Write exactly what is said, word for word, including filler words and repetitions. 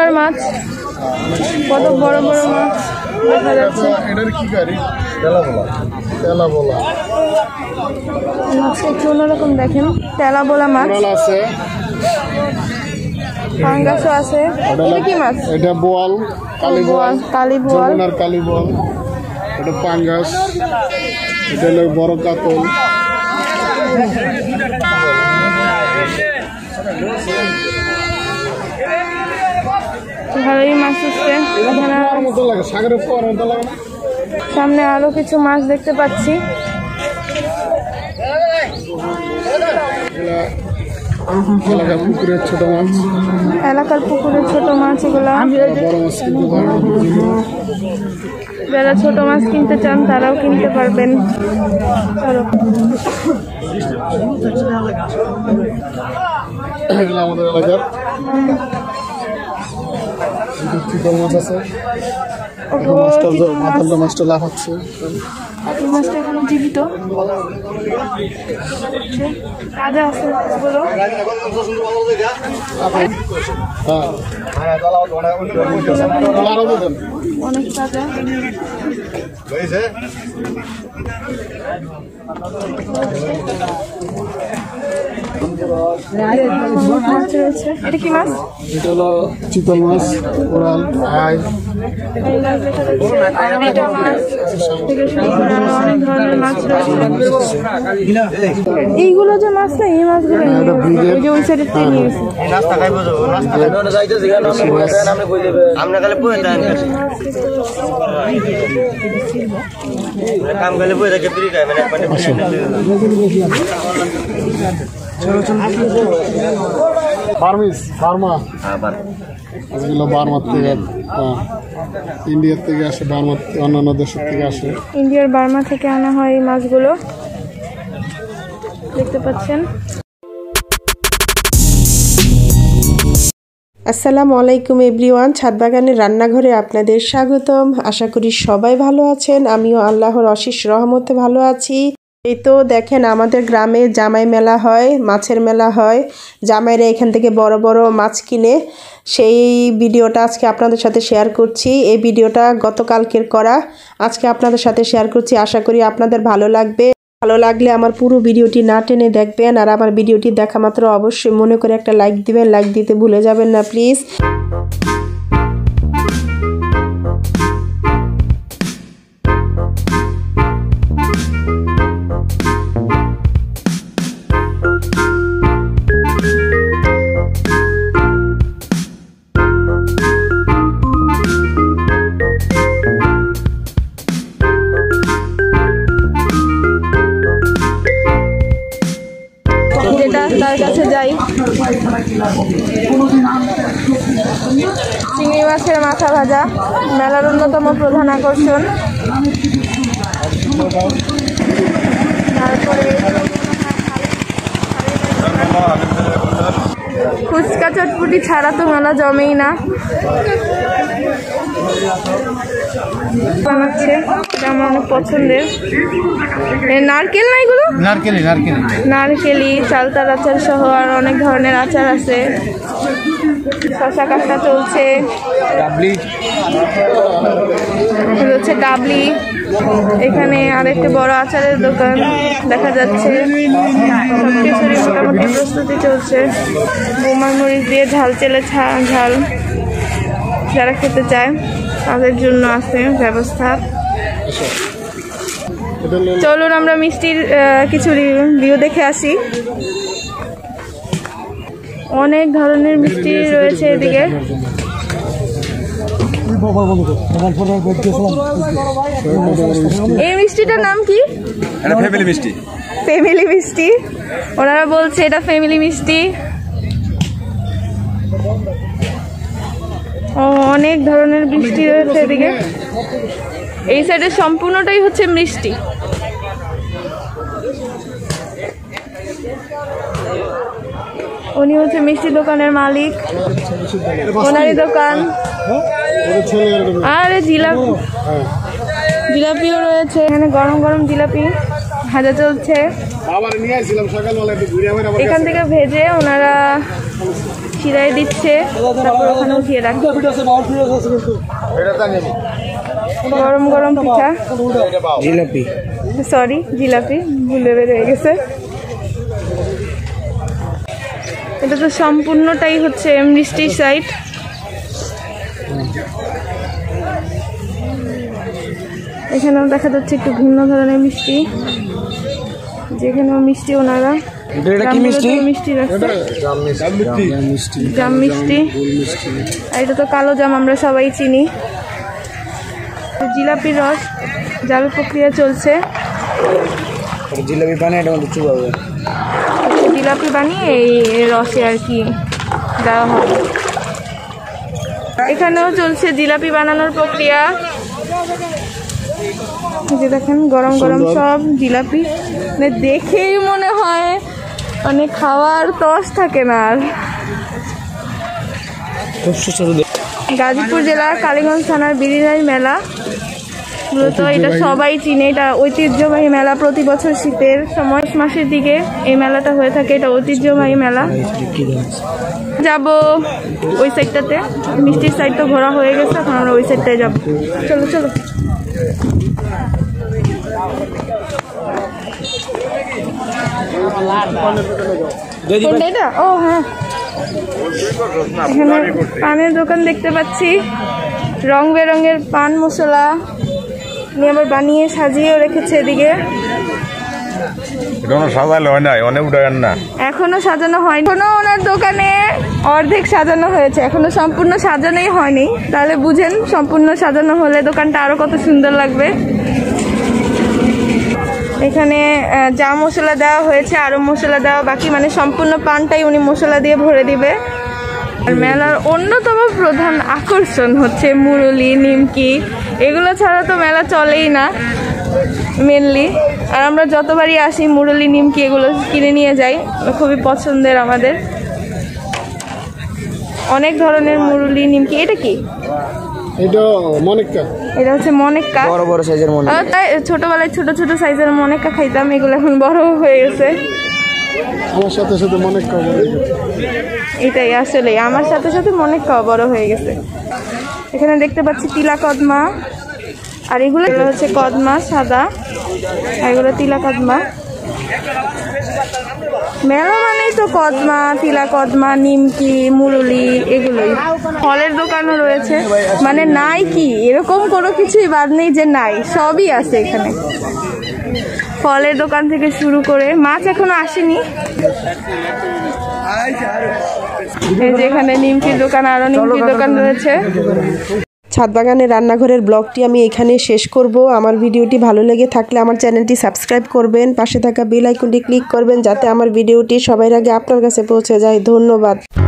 Toner মাছ, কত বড় বড় মাছ দেখা যাচ্ছে। মাছটা একটু অন্যরকম দেখেন, তেলা বোলা মাছ আছে, পাঙ্গাসও আছে। এটা কি মাছ? এটা বোয়াল, কালী বোয়াল, কালী বোয়াল আর কালী বোয়াল। এটা পাঙ্গাস, এটা হলো বড় কাতল। ভালোই মাছ উঠছে। সামনে আরো কিছু মাছ দেখতে পাচ্ছি। এলাকার পুকুরের ছোট মাছ, এলাকার পুকুরের ছোট মাছ এগুলা। যারা ছোট মাছ কিনতে চান তারাও কিনতে পারবেন। চলো আমাদের এলাকার চিতল মাছ আছে। মাছটা মাছটা লাভ হচ্ছে, মাছটা এখনো জীবিত, তাজা আছে মাছগুলো। অনেক তাজা। এটা কি মাছ? এটা হলো চিতল মাছ, কোরাল, আই। অনেক ধরনের মাছ রয়েছে। এইগুলো যে মাছ না, এই মাছগুলো ওই সাইডের থেকে নিয়ে গেছে। ইন্ডিয়ার থেকে আসে, বার্মা অন্যান্য দেশের থেকে আসে। ইন্ডিয়ার বার্মা থেকে আনা হয় এই মাছগুলো, দেখতে পাচ্ছেন। আসসালামু আলাইকুম এভরিওয়ান, ছাদ বাগানের রান্নাঘরে আপনাদের স্বাগতম। আশা করি সবাই ভালো আছেন, আমিও আল্লাহর অশেষ রহমতে ভালো আছি। এই তো দেখেন, আমাদের গ্রামে জামাই মেলা হয়, মাছের মেলা হয়। জামাইরা এখান থেকে বড় বড় মাছ কিনে, সেই ভিডিওটা আজকে আপনাদের সাথে শেয়ার করছি। এই ভিডিওটা গতকালকের করা, আজকে আপনাদের সাথে শেয়ার করছি। আশা করি আপনাদের ভালো লাগবে। ভালো লাগলে আমার পুরো ভিডিওটি না টেনে দেখবেন, আর আমার ভিডিওটি দেখা মাত্র অবশ্যই মনে করে একটা লাইক দিবেন। লাইক দিতে ভুলে যাবেন না প্লিজ। তার কাছে যাই। চিংড়ি মাছের মাথা ভাজা মেলার অন্যতম প্রধান আকর্ষণ। তারপরে ফুচকা চটপুটি ছাড়া তো মেলা জমেই না। বানাচ্ছে, এটা আমার অনেক পছন্দের। নারকেল না এগুলো? নারকেলি নারকেলি নারকেলি, চালতার আচার সহ আর অনেক ধরনের আচার আছে। শশা কাটা চলছে, হচ্ছে ডাবলি। এখানে আরেকটি বড় আচারের দোকান দেখা যাচ্ছে। সবকিছুরই মোটামুটি প্রস্তুতি চলছে। বোমার মরিচ দিয়ে ঝাল চেলে ঝাল যারা খেতে চায় তাদের জন্য আছে ব্যবস্থা। চলুন আমরা মিষ্টির কিছু রিভিউ দেখে আসি। অনেক ধরনের মিষ্টি রয়েছে এদিকে। এই মিষ্টিটার নাম কি? ফ্যামিলি মিষ্টি। ফ্যামিলি মিষ্টি, ওনারা বলছে এটা ফ্যামিলি মিষ্টি। ও অনেক ধরনের মিষ্টি রয়েছে এদিকে। এই সাইডে সম্পূর্ণটাই হচ্ছে মিষ্টি। উনি হচ্ছে মিষ্টি দোকানের মালিক, ওনারই দোকান। আরে জিলাপি, জিলাপিও রয়েছে এখানে, গরম গরম জিলাপি ভাজা চলছে। এখান থেকে ভেজে ওনারা শিরায় দিচ্ছে, তারপর ওখানে উঠিয়ে রাখছে। গরম গরম পিঠা, জিলাপি, সরি জিলাপি ভুলে বের হয়ে গেছে। এটা তো সম্পূর্ণটাই হচ্ছে মিষ্টির সাইড। এখানেও দেখা যাচ্ছে একটু ভিন্ন ধরনের মিষ্টি, যেখানেও মিষ্টি ওনারা মিষ্টি রাখছে, জাম মিষ্টি। আর এটা তো কালো জাম, আমরা সবাই চিনি। জিলাপির রস জাল প্রক্রিয়া চলছে। জিলাপি বানিয়ে জিলাপি বানিয়ে এই রসে আর কি দেওয়া হবে। এখানেও চলছে জিলাপি বানানোর প্রক্রিয়া। যে দেখেন গরম গরম সব জিলাপি, মানে দেখেই মনে হয় মানে খাওয়ার তস থাকে না আর। গাজীপুর জেলার কালীগঞ্জ থানার বিনিরাইল মেলা, মূলত এটা সবাই চিনে। এটা ঐতিহ্যবাহী মেলা, প্রতি বছর শীতের সময় মাসের দিকে এই মেলাটা হয়ে থাকে। এটা ঐতিহ্যবাহী মেলা। যাব ওই সাইডটাতে, মিষ্টির সাইড তো ঘোরা হয়ে গেছে, এখন আমরা ওই সাইডটায় যাবো। চলো চলো। ও হ্যাঁ, এখানে পানের দোকান দেখতে পাচ্ছি, রং বেরঙের পান মশলা নিয়ে আবার বানিয়ে সাজিয়েও রেখেছে এদিকে। এখনো সাজানো হয়নি, এখনো ওনার দোকানে অর্ধেক সাজানো হয়েছে, এখনো সম্পূর্ণ সাজানোই হয়নি। তাহলে বুঝেন সম্পূর্ণ সাজানো হলে দোকানটা আরো কত সুন্দর লাগবে। এখানে যা মশলা দেওয়া হয়েছে আরো মশলা দেওয়া বাকি, মানে সম্পূর্ণ পানটাই উনি মশলা দিয়ে ভরে দিবে। আর মেলার অন্যতম প্রধান আকর্ষণ হচ্ছে মুরলি, নিমকি। এগুলো ছাড়া তো মেলা চলেই না মেনলি। আর আমরা যতবারই আসি মুরলি, নিমকি এগুলো কিনে নিয়ে যাই, খুবই পছন্দের আমাদের। অনেক ধরনের মুরলি, নিমকি। এটা কি? এটা মনিক্কা, এটা হচ্ছে মনিক্কা, বড় বড় সাইজের মনিক্কা। ছোটবেলায় ছোট ছোট সাইজের মনিক্কা খাইতাম, এগুলো এখন বড় হয়ে গেছে। আমার সাথে সাথে মনিক্কা বড় হয়ে গেছে। এটাই আসলে আমার সাথে সাথে মনিক্কাও বড় হয়ে গেছে। এখানে দেখতে পাচ্ছি তিলা কদমা, আর এগুলো হচ্ছে কদমা সাদা, আর এগুলো তিলা কদমা। মেলা মানেই তো কদমা, তিলা কদমা, নিমকি, মুরলি এগুলোই। ফলের দোকানও রয়েছে, মানে নাই কি এরকম কোনো কিছুই বাদ নেই যে নাই, সবই আছে এখানে। ফলের দোকান থেকে শুরু করে, মাছ এখনো আসেনি। যেখানে নিমকির দোকান, আরো নিমকির দোকান রয়েছে। ছাদ বাগানের রান্নাঘরের ব্লগটি আমি এখানে শেষ করব। আমার ভিডিওটি ভালো লেগে থাকলে আমার চ্যানেলটি সাবস্ক্রাইব করবেন, পাশে থাকা বেল আইকনটি ক্লিক করবেন যাতে আমার ভিডিওটি সবার আগে আপনার কাছে পৌঁছে যায়। ধন্যবাদ।